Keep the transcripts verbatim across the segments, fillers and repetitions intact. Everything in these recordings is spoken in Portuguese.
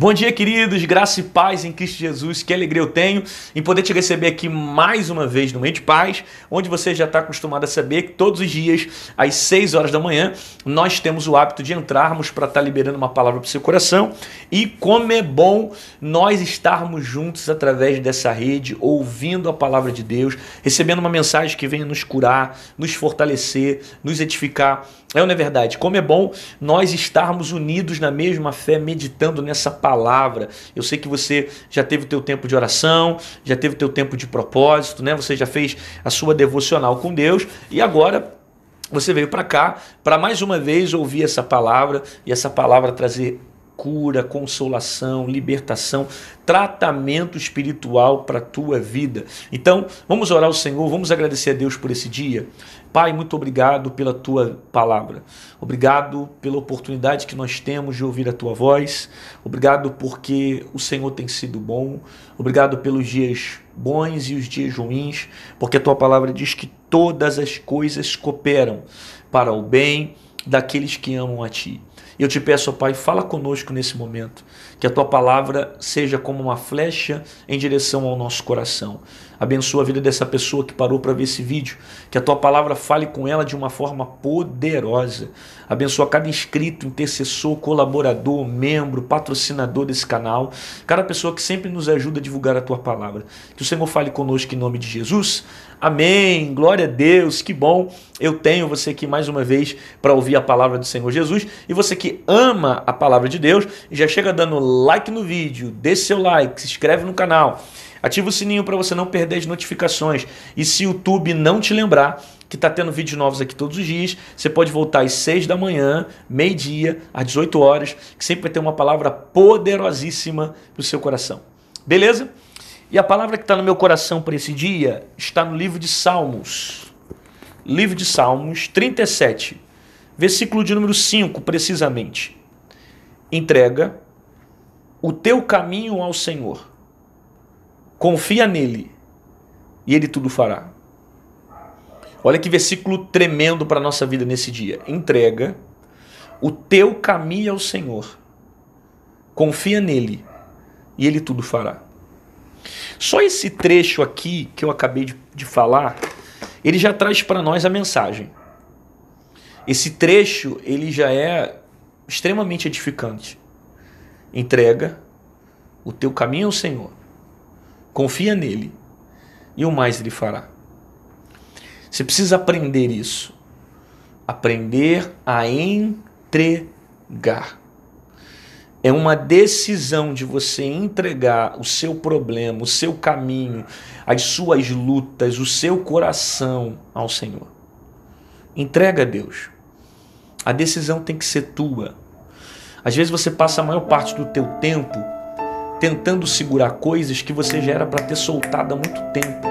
Bom dia, queridos, graça e paz em Cristo Jesus. Que alegria eu tenho em poder te receber aqui mais uma vez no Meio de Paz, onde você já está acostumado a saber que todos os dias, às seis horas da manhã, nós temos o hábito de entrarmos para estar liberando uma palavra para o seu coração. E como é bom nós estarmos juntos através dessa rede, ouvindo a palavra de Deus, recebendo uma mensagem que venha nos curar, nos fortalecer, nos edificar. É ou não é verdade? Como é bom nós estarmos unidos na mesma fé, meditando nessa palavra. Eu sei que você já teve o teu tempo de oração, já teve o teu tempo de propósito, né? Você já fez a sua devocional com Deus e agora você veio para cá para mais uma vez ouvir essa palavra e essa palavra trazer cura, consolação, libertação, tratamento espiritual para a tua vida. Então, vamos orar ao Senhor, vamos agradecer a Deus por esse dia. Pai, muito obrigado pela tua palavra. Obrigado pela oportunidade que nós temos de ouvir a tua voz. Obrigado porque o Senhor tem sido bom. Obrigado pelos dias bons e os dias ruins, porque a tua palavra diz que todas as coisas cooperam para o bem daqueles que amam a ti. Eu te peço, ó Pai, fala conosco nesse momento, que a tua palavra seja como uma flecha em direção ao nosso coração. Abençoa a vida dessa pessoa que parou para ver esse vídeo, que a tua palavra fale com ela de uma forma poderosa. Abençoa cada inscrito, intercessor, colaborador, membro, patrocinador desse canal, cada pessoa que sempre nos ajuda a divulgar a tua palavra. Que o Senhor fale conosco em nome de Jesus. Amém, glória a Deus, que bom eu tenho você aqui mais uma vez para ouvir a palavra do Senhor Jesus. E você que ama a palavra de Deus, já chega dando like no vídeo, deixe seu like, se inscreve no canal, ativa o sininho para você não perder as notificações. E se o YouTube não te lembrar que está tendo vídeos novos aqui todos os dias, você pode voltar às seis da manhã, meio-dia, às dezoito horas, que sempre vai ter uma palavra poderosíssima para o seu coração. Beleza? E a palavra que está no meu coração para esse dia está no livro de Salmos. Livro de Salmos trinta e sete, versículo de número cinco, precisamente. Entrega o teu caminho ao Senhor. Confia nele e ele tudo fará. Olha que versículo tremendo para a nossa vida nesse dia. Entrega o teu caminho ao Senhor. Confia nele e ele tudo fará. Só esse trecho aqui que eu acabei de, de falar, ele já traz para nós a mensagem. Esse trecho, ele já é extremamente edificante. Entrega o teu caminho ao Senhor. Confia nele e o mais ele fará. Você precisa aprender isso. Aprender a entregar. É uma decisão de você entregar o seu problema, o seu caminho, as suas lutas, o seu coração ao Senhor. Entrega a Deus. A decisão tem que ser tua. Às vezes você passa a maior parte do teu tempo tentando segurar coisas que você já era para ter soltado há muito tempo.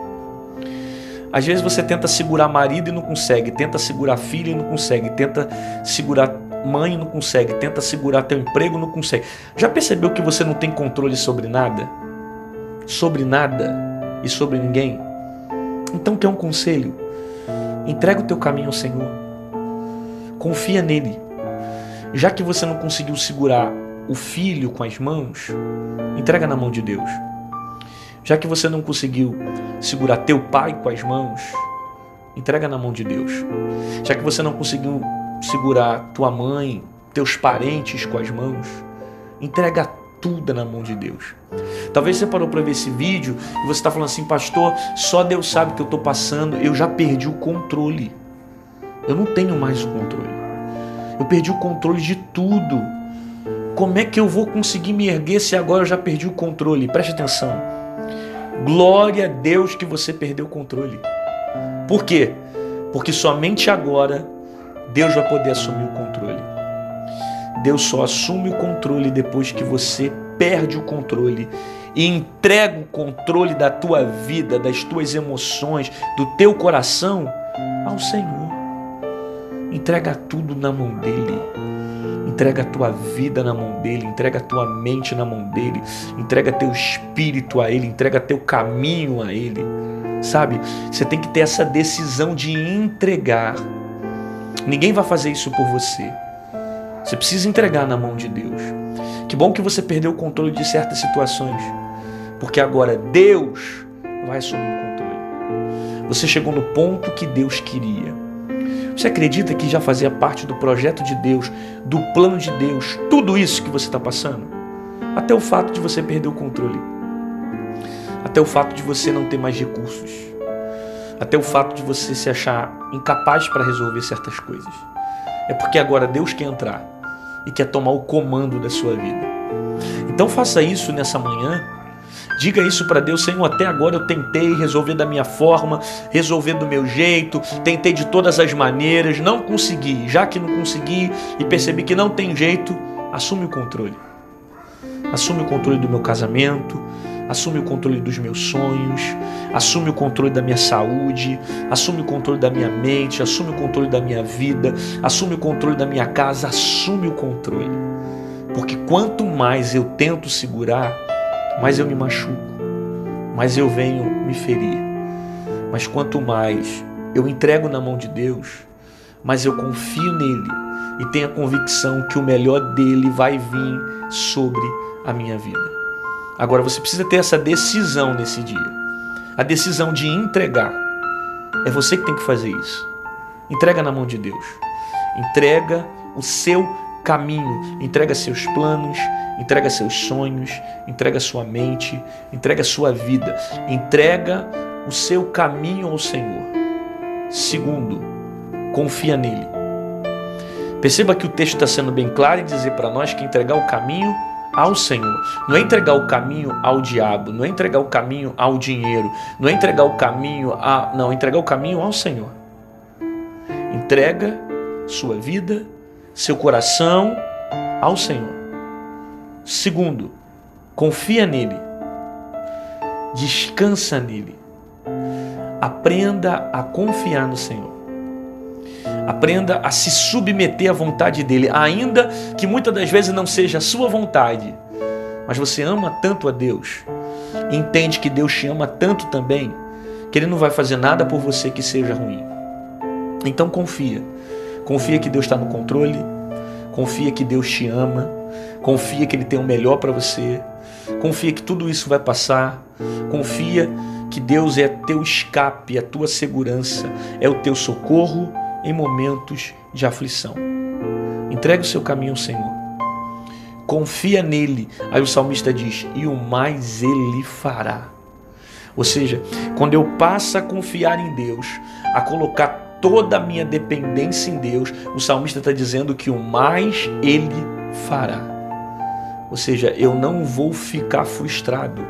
Às vezes você tenta segurar marido e não consegue, tenta segurar filho e não consegue, tenta segurar mãe e não consegue, tenta segurar teu emprego e não consegue. Já percebeu que você não tem controle sobre nada? Sobre nada e sobre ninguém? Então quer um conselho? Entrega o teu caminho ao Senhor. Confia nele. Já que você não conseguiu segurar o filho com as mãos, entrega na mão de Deus. Já que você não conseguiu segurar teu pai com as mãos, entrega na mão de Deus. Já que você não conseguiu segurar tua mãe, teus parentes com as mãos, entrega tudo na mão de Deus. Talvez você parou para ver esse vídeo e você está falando assim, pastor, só Deus sabe o que eu estou passando, eu já perdi o controle. Eu não tenho mais o controle. Eu perdi o controle de tudo. Como é que eu vou conseguir me erguer se agora eu já perdi o controle? Preste atenção. Glória a Deus que você perdeu o controle. Por quê? Porque somente agora Deus vai poder assumir o controle. Deus só assume o controle depois que você perde o controle e entrega o controle da tua vida, das tuas emoções, do teu coração ao Senhor. Entrega tudo na mão dele. Entrega a tua vida na mão dele, entrega a tua mente na mão dele, entrega teu espírito a ele, entrega teu caminho a ele. Sabe? Você tem que ter essa decisão de entregar. Ninguém vai fazer isso por você. Você Você precisa entregar na mão de Deus. Que bom que você perdeu o controle de certas situações, porque agora Deus vai assumir o controle. Você chegou no ponto que Deus queria. Você acredita que já fazia parte do projeto de Deus, do plano de Deus, tudo isso que você está passando? Até o fato de você perder o controle. Até o fato de você não ter mais recursos. Até o fato de você se achar incapaz para resolver certas coisas. É porque agora Deus quer entrar e quer tomar o comando da sua vida. Então faça isso nessa manhã. Diga isso para Deus: Senhor, até agora eu tentei resolver da minha forma, resolver do meu jeito, tentei de todas as maneiras, não consegui. Já que não consegui e percebi que não tem jeito, assume o controle. Assume o controle do meu casamento, assume o controle dos meus sonhos, assume o controle da minha saúde, assume o controle da minha mente, assume o controle da minha vida, assume o controle da minha casa, assume o controle. Porque quanto mais eu tento segurar, mais eu me machuco, mais eu venho me ferir. Mas quanto mais eu entrego na mão de Deus, mais eu confio nele e tenho a convicção que o melhor dele vai vir sobre a minha vida. Agora você precisa ter essa decisão nesse dia. A decisão de entregar. É você que tem que fazer isso. Entrega na mão de Deus. Entrega o seu caminho. Entrega seus planos. Entrega seus sonhos. Entrega sua mente. Entrega sua vida. Entrega o seu caminho ao Senhor. Segundo, confia nele. Perceba que o texto está sendo bem claro em dizer para nós que entregar o caminho ao Senhor. Não é entregar o caminho ao diabo, não é entregar o caminho ao dinheiro, não é entregar o caminho a... Não, entregar o caminho ao Senhor. Entrega sua vida, seu coração ao Senhor. Segundo, confia nele. Descansa nele. Aprenda a confiar no Senhor. Aprenda a se submeter à vontade dele, ainda que muitas das vezes não seja a sua vontade. Mas você ama tanto a Deus, e entende que Deus te ama tanto também, que ele não vai fazer nada por você que seja ruim. Então confia. Confia que Deus está no controle. Confia que Deus te ama. Confia que ele tem o melhor para você. Confia que tudo isso vai passar. Confia que Deus é teu escape, é a tua segurança, é o teu socorro em momentos de aflição. Entregue o seu caminho ao Senhor. Confia nele. Aí o salmista diz: e o mais ele fará. Ou seja, quando eu passo a confiar em Deus, a colocar toda a minha dependência em Deus, o salmista está dizendo que o mais ele fará. Ou seja, eu não vou ficar frustrado.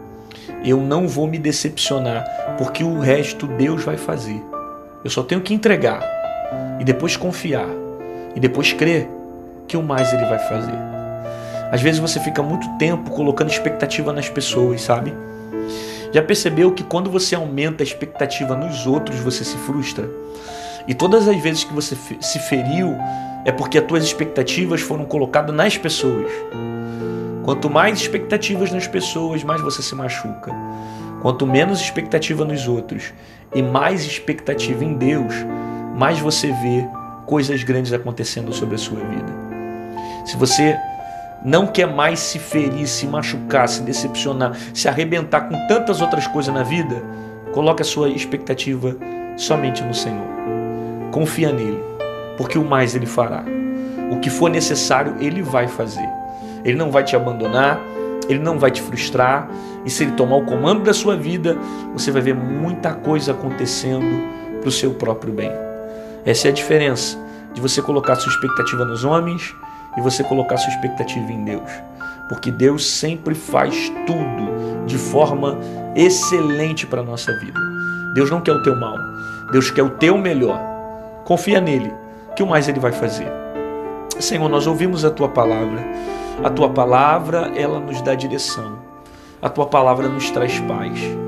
Eu não vou me decepcionar, porque o resto Deus vai fazer. Eu só tenho que entregar. E depois confiar. E depois crer que o mais ele vai fazer. Às vezes você fica muito tempo colocando expectativa nas pessoas, sabe? Já percebeu que quando você aumenta a expectativa nos outros, você se frustra? E todas as vezes que você se feriu, é porque as tuas expectativas foram colocadas nas pessoas. Quanto mais expectativas nas pessoas, mais você se machuca. Quanto menos expectativa nos outros e mais expectativa em Deus, mais você vê coisas grandes acontecendo sobre a sua vida. Se você não quer mais se ferir, se machucar, se decepcionar, se arrebentar com tantas outras coisas na vida, coloque a sua expectativa somente no Senhor. Confia nele, porque o mais ele fará. O que for necessário, ele vai fazer. Ele não vai te abandonar, ele não vai te frustrar, e se ele tomar o comando da sua vida, você vai ver muita coisa acontecendo para o seu próprio bem. Essa é a diferença de você colocar sua expectativa nos homens e você colocar sua expectativa em Deus. Porque Deus sempre faz tudo de forma excelente para a nossa vida. Deus não quer o teu mal, Deus quer o teu melhor. Confia nele, que o mais ele vai fazer. Senhor, nós ouvimos a tua palavra. A tua palavra, ela nos dá direção. A tua palavra nos traz paz. Que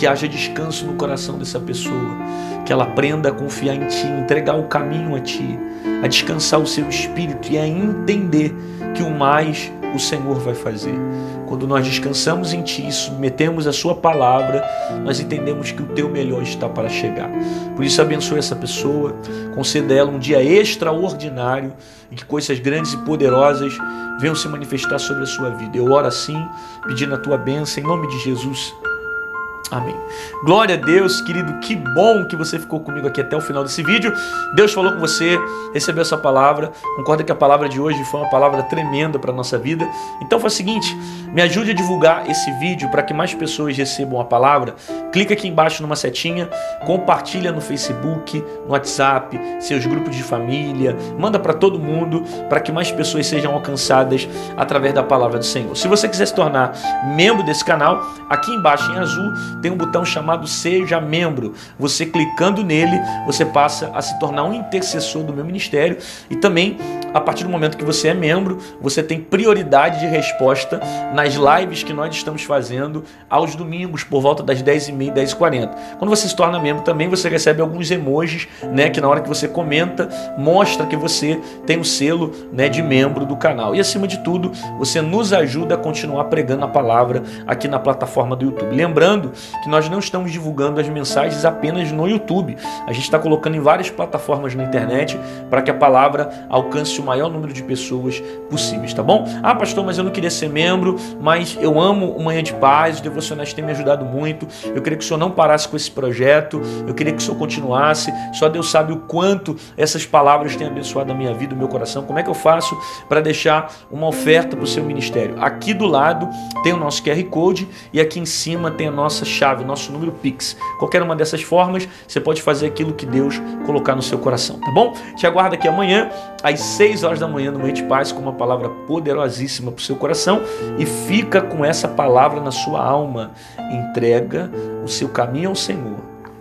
que haja descanso no coração dessa pessoa, que ela aprenda a confiar em Ti, entregar o caminho a Ti, a descansar o seu espírito e a entender que o mais o Senhor vai fazer. Quando nós descansamos em Ti, submetemos a Sua palavra, nós entendemos que o Teu melhor está para chegar. Por isso abençoe essa pessoa, conceda a ela um dia extraordinário e que coisas grandes e poderosas venham se manifestar sobre a sua vida. Eu oro assim, pedindo a Tua bênção, em nome de Jesus. Amém. Glória a Deus, querido, que bom que você ficou comigo aqui até o final desse vídeo. Deus falou com você, recebeu essa palavra, concorda que a palavra de hoje foi uma palavra tremenda para a nossa vida. Então faz o seguinte, me ajude a divulgar esse vídeo para que mais pessoas recebam a palavra. Clica aqui embaixo numa setinha, compartilha no Facebook, no WhatsApp, seus grupos de família, manda para todo mundo, para que mais pessoas sejam alcançadas através da palavra do Senhor. Se você quiser se tornar membro desse canal, aqui embaixo em azul tem um botão chamado Seja Membro. Você clicando nele, você passa a se tornar um intercessor do meu ministério e também, a partir do momento que você é membro, você tem prioridade de resposta nas lives que nós estamos fazendo aos domingos, por volta das dez e meia e dez e quarenta. Quando você se torna membro também, você recebe alguns emojis, né, que na hora que você comenta, mostra que você tem o selo, né, de membro do canal. E acima de tudo, você nos ajuda a continuar pregando a palavra aqui na plataforma do YouTube. Lembrando que nós não estamos divulgando as mensagens apenas no YouTube. A gente está colocando em várias plataformas na internet para que a palavra alcance o maior número de pessoas possíveis, tá bom? Ah, pastor, mas eu não queria ser membro, mas eu amo o Manhã de Paz, os devocionais têm me ajudado muito. Eu queria que o senhor não parasse com esse projeto, eu queria que o senhor continuasse. Só Deus sabe o quanto essas palavras têm abençoado a minha vida, o meu coração. Como é que eu faço para deixar uma oferta para o seu ministério? Aqui do lado tem o nosso Q R Code e aqui em cima tem a nossa chave, nosso número Pix. Qualquer uma dessas formas, você pode fazer aquilo que Deus colocar no seu coração, tá bom? Te aguardo aqui amanhã, às seis horas da manhã, no Manhã de Paz, com uma palavra poderosíssima para o seu coração, e fica com essa palavra na sua alma. Entrega o seu caminho ao Senhor,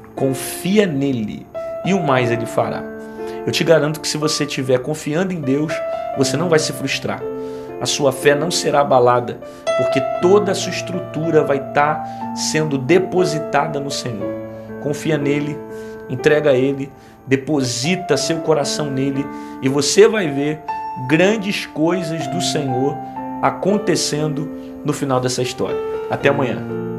confia nele e o mais ele fará. Eu te garanto que se você estiver confiando em Deus, você não vai se frustrar. A sua fé não será abalada, porque toda a sua estrutura vai estar sendo depositada no Senhor. Confia nele, entrega a ele, deposita seu coração nele e você vai ver grandes coisas do Senhor acontecendo no final dessa história. Até amanhã.